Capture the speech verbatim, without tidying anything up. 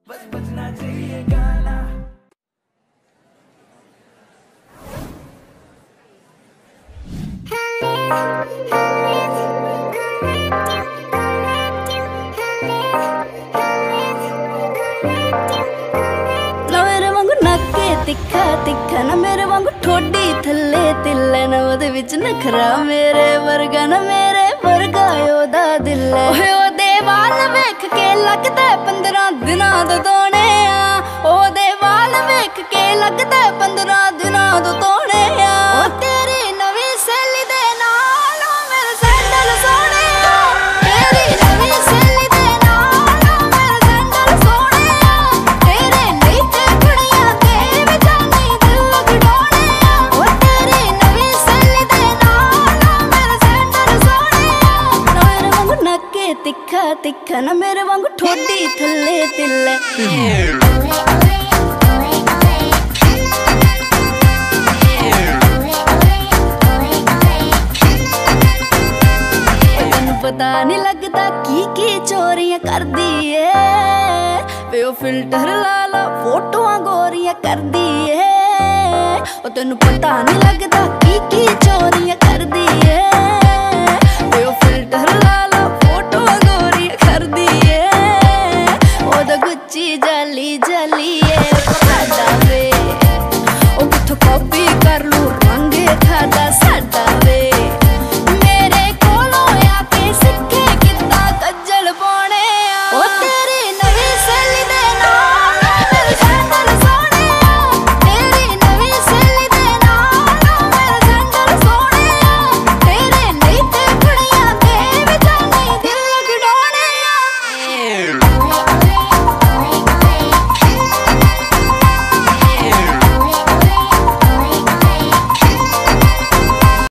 बस बजना चाहिए गाना। मेरे वांगू नाके तिखा तिखा ना मेरे वांगू ठोडी थल्ले तिल्ले ना ओदे विच नखरा मेरे वर्गा ना मेरे वर्गा ओदा दिल ओए ओदे वाल वेख के लगदा पंद्रह दिनां दो तोने आ ओदे वाल वेख के लगदा पंद्रह दिनां दो तोने आ ओ तेरी नवी सहेली दे नाल मेरे सैंडल सोने आ तेरी नवी सहेली दे नाल मेरे सैंडल सोने आ तेरे लिए ते कुड़ियां ते विचानी दिल खड़ोने आ ओ तेरी नवी सहेली दे नाल मेरे सैंडल सोने आ मेरे वांगू नक्के तिखा तिखा ना मेरे वांगू ठोडी थल्ले तिल्ले पता नहीं लगता की की चोरियां कर दी है वे ओ फिल्टर ला ला फोटोआं गोरियां कर दी है ओ तेनू पता नहीं लगता की की चोरियां कर दी है।